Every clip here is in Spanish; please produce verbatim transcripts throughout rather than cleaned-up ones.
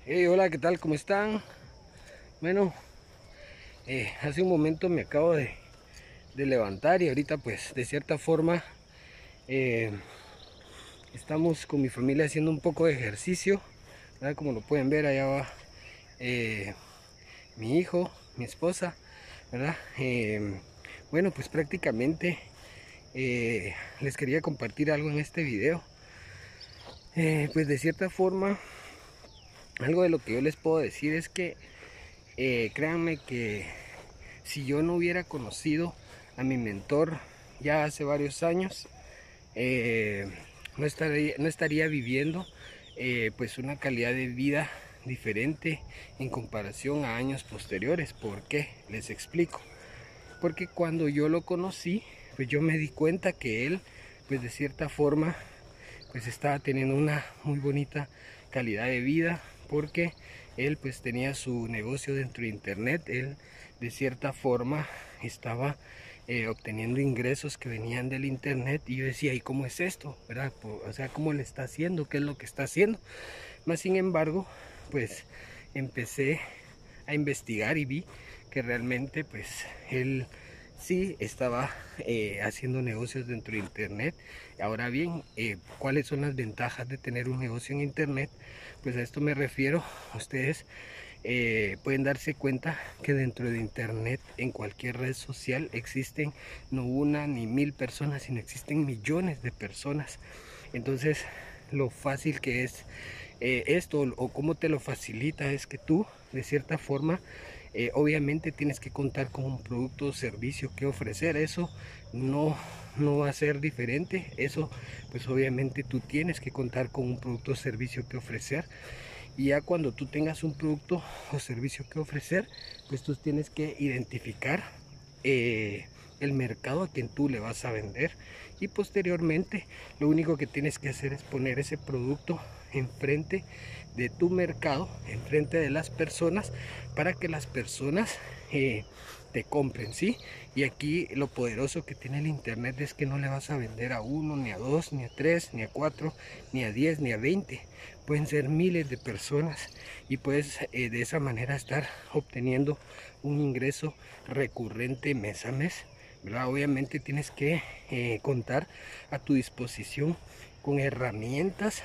Hey, hola, ¿qué tal? ¿Cómo están? Bueno, eh, hace un momento me acabo de, de levantar y ahorita pues de cierta forma eh, estamos con mi familia haciendo un poco de ejercicio, ¿verdad? Como lo pueden ver, allá va eh, mi hijo, mi esposa, ¿verdad? Eh, bueno, pues prácticamente eh, les quería compartir algo en este video. Eh, pues de cierta forma, algo de lo que yo les puedo decir es que eh, créanme que si yo no hubiera conocido a mi mentor ya hace varios años, eh, no, estaría, no estaría viviendo eh, pues una calidad de vida diferente en comparación a años posteriores. ¿Por qué? Les explico. Porque cuando yo lo conocí, pues yo me di cuenta que él, pues de cierta forma, pues estaba teniendo una muy bonita calidad de vida, porque él pues tenía su negocio dentro de internet. Él de cierta forma estaba eh, obteniendo ingresos que venían del internet, y yo decía, ¿y cómo es esto? ¿Verdad? O sea, ¿cómo le está haciendo? ¿Qué es lo que está haciendo? Más sin embargo, pues empecé a investigar y vi que realmente pues él sí estaba eh, haciendo negocios dentro de internet. Ahora bien, eh, ¿cuáles son las ventajas de tener un negocio en internet? Pues a esto me refiero. Ustedes eh, pueden darse cuenta que dentro de internet, en cualquier red social, existen no una ni mil personas, sino existen millones de personas. Entonces, lo fácil que es eh, esto, o cómo te lo facilita, es que tú de cierta forma eh, obviamente tienes que contar con un producto o servicio que ofrecer. Eso no no va a ser diferente. Eso pues obviamente tú tienes que contar con un producto o servicio que ofrecer, y ya cuando tú tengas un producto o servicio que ofrecer, pues tú tienes que identificar eh, el mercado a quien tú le vas a vender, y posteriormente lo único que tienes que hacer es poner ese producto enfrente de tu mercado, enfrente de las personas, para que las personas eh, te compren, ¿sí? Y aquí lo poderoso que tiene el internet es que no le vas a vender a uno, ni a dos, ni a tres, ni a cuatro, ni a diez, ni a veinte. Pueden ser miles de personas, y puedes eh, de esa manera estar obteniendo un ingreso recurrente mes a mes, ¿verdad? Obviamente tienes que eh, contar a tu disposición con herramientas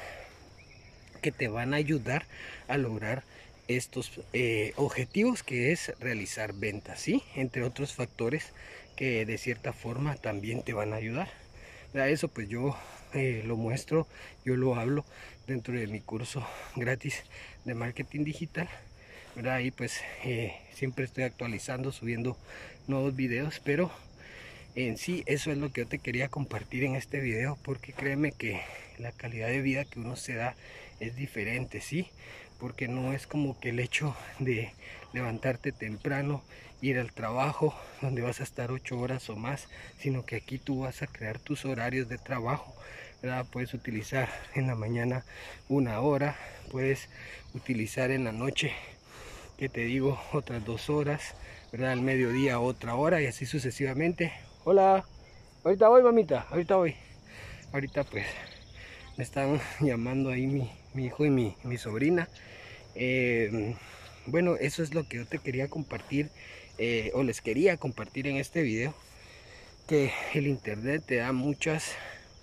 que te van a ayudar a lograr estos eh, objetivos, que es realizar ventas, ¿sí? Entre otros factores que de cierta forma también te van a ayudar. A eso pues yo eh, lo muestro, yo lo hablo dentro de mi curso gratis de marketing digital, ¿verdad? Ahí pues eh, siempre estoy actualizando, subiendo nuevos videos, pero en sí eso es lo que yo te quería compartir en este video, porque créeme que la calidad de vida que uno se da es diferente, ¿sí? Porque no es como que el hecho de levantarte temprano, ir al trabajo donde vas a estar ocho horas o más, sino que aquí tú vas a crear tus horarios de trabajo, ¿verdad? Puedes utilizar en la mañana una hora, puedes utilizar en la noche, que te digo, otras dos horas, ¿verdad? Al mediodía otra hora, y así sucesivamente. Hola, ahorita voy, mamita, ahorita voy. Ahorita pues me están llamando ahí mi, mi hijo y mi, mi sobrina. Eh, bueno, eso es lo que yo te quería compartir, eh, o les quería compartir en este video, que el internet te da muchas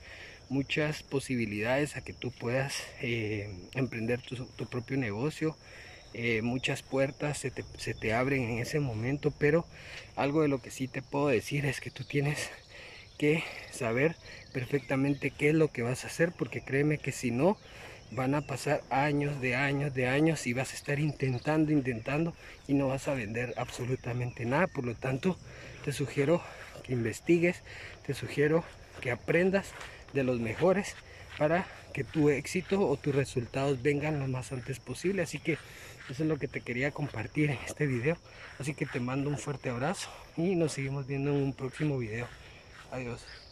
muchas posibilidades a que tú puedas eh, emprender tu, tu propio negocio. Eh, muchas puertas se te, se te abren en ese momento, pero algo de lo que sí te puedo decir es que tú tienes que saber perfectamente qué es lo que vas a hacer, porque créeme que si no, van a pasar años de años de años y vas a estar intentando, intentando y no vas a vender absolutamente nada. Por lo tanto, te sugiero que investigues, te sugiero que aprendas de los mejores para que tu éxito o tus resultados vengan lo más antes posible. Así que eso es lo que te quería compartir en este video. Así que te mando un fuerte abrazo y nos seguimos viendo en un próximo video. Adiós.